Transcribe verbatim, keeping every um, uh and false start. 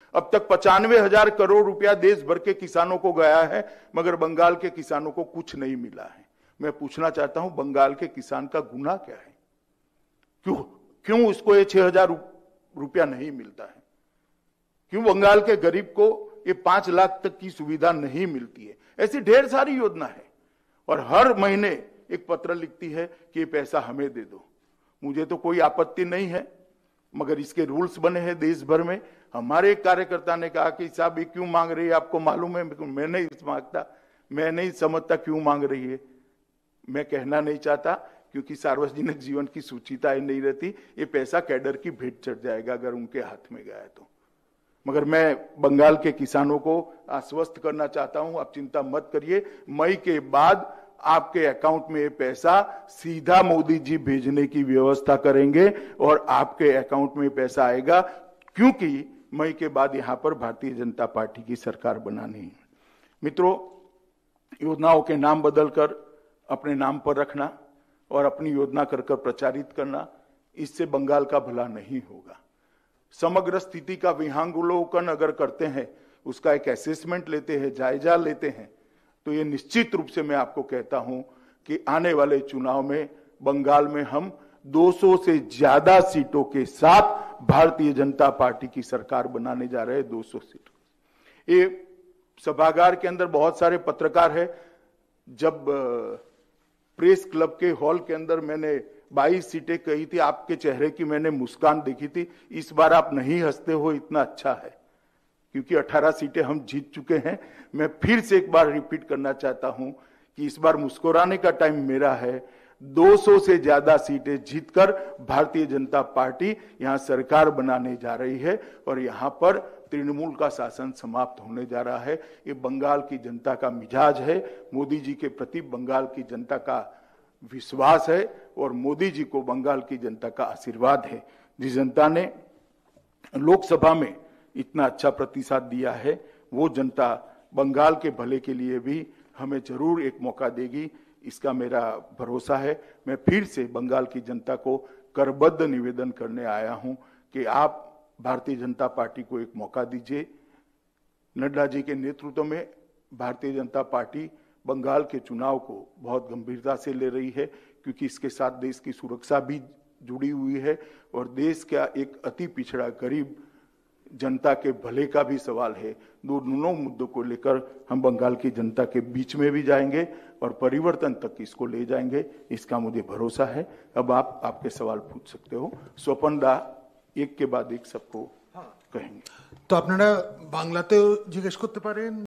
अब तक पचानवे हजार करोड़ रुपया देश भर के किसानों को गया है, मगर बंगाल के किसानों को कुछ नहीं मिला है। मैं पूछना चाहता हूं, बंगाल के किसान का गुनाह क्या है? क्यों क्यों उसको ये छह हजार रुपया नहीं मिलता है? क्यों बंगाल के गरीब को ये पांच लाख तक की सुविधा नहीं मिलती है? ऐसी ढेर सारी योजना है और हर महीने एक पत्र लिखती है कि ये पैसा हमें दे दो। मुझे तो कोई आपत्ति नहीं है, मगर इसके रूल्स बने हैं देश भर में। हमारे एक कार्यकर्ता ने कहा कि साहब ये क्यों मांग रही है, आपको मालूम है? मैं नहीं मांगता, मैं नहीं समझता क्यों मांग रही है। मैं कहना नहीं चाहता क्योंकि सार्वजनिक जीवन की सूचिता नहीं रहती। ये पैसा कैडर की भेंट चढ़ जाएगा अगर उनके हाथ में गया तो। मगर मैं बंगाल के किसानों को आश्वस्त करना चाहता हूं, आप चिंता मत करिए। मई के बाद आपके अकाउंट में ये पैसा सीधा मोदी जी भेजने की व्यवस्था करेंगे और आपके अकाउंट में पैसा आएगा, क्योंकि मई के बाद यहां पर भारतीय जनता पार्टी की सरकार बनानी है। मित्रों, योजनाओं के नाम बदलकर अपने नाम पर रखना और अपनी योजना कर कर प्रचारित करना, इससे बंगाल का भला नहीं होगा। समग्र स्थिति का विहंगावलोकन अगर करते हैं, उसका एक असेसमेंट लेते हैं, जायजा लेते हैं, तो ये निश्चित रूप से मैं आपको कहता हूं कि आने वाले चुनाव में बंगाल में हम दो सौ से ज्यादा सीटों के साथ भारतीय जनता पार्टी की सरकार बनाने जा रहे हैं। दो सौ सीटों। ये सभागार के अंदर बहुत सारे पत्रकार हैं। जब प्रेस क्लब के हॉल के अंदर मैंने बाईस सीटें कही थी, आपके चेहरे की मैंने मुस्कान देखी थी। इस बार आप नहीं हंसते हो, इतना अच्छा है, क्योंकि अठारह सीटें हम जीत चुके हैं। मैं फिर से एक बार रिपीट करना चाहता हूं कि इस बार मुस्कुराने का टाइम मेरा है। दो सौ से ज्यादा सीटें जीतकर भारतीय जनता पार्टी यहां सरकार बनाने जा रही है और यहां पर तृणमूल का शासन समाप्त होने जा रहा है। ये बंगाल की जनता का मिजाज है, मोदी जी के प्रति बंगाल की जनता का विश्वास है और मोदी जी को बंगाल की जनता का आशीर्वाद है। जिस जनता ने लोकसभा में इतना अच्छा प्रतिसाद दिया है, वो जनता बंगाल के भले के लिए भी हमें जरूर एक मौका देगी, इसका मेरा भरोसा है। मैं फिर से बंगाल की जनता को करबद्ध निवेदन करने आया हूं कि आप भारतीय जनता पार्टी को एक मौका दीजिए। नड्डा जी के नेतृत्व में भारतीय जनता पार्टी बंगाल के चुनाव को बहुत गंभीरता से ले रही है, क्योंकि इसके साथ देश की सुरक्षा भी जुड़ी हुई है और देश का एक अति पिछड़ा गरीब जनता के भले का भी सवाल है। दोनों मुद्दों को लेकर हम बंगाल की जनता के बीच में भी जाएंगे और परिवर्तन तक इसको ले जाएंगे, इसका मुझे भरोसा है। अब आप आपके सवाल पूछ सकते हो। स्वपन दा एक के बाद एक सबको कहेंगे। तो আপনারা বাংলাতেও জিজ্ঞেস করতে পারেন।